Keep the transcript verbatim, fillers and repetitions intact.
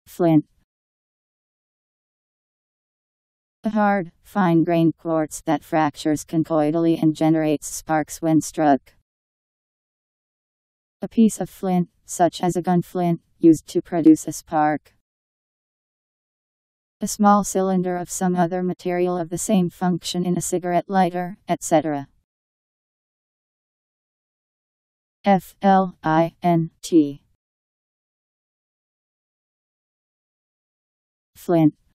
Flint. A hard, fine-grained quartz that fractures conchoidally and generates sparks when struck. A piece of flint, such as a gunflint, used to produce a spark. A small cylinder of some other material of the same function in a cigarette lighter, et cetera. F L I N T. Flint.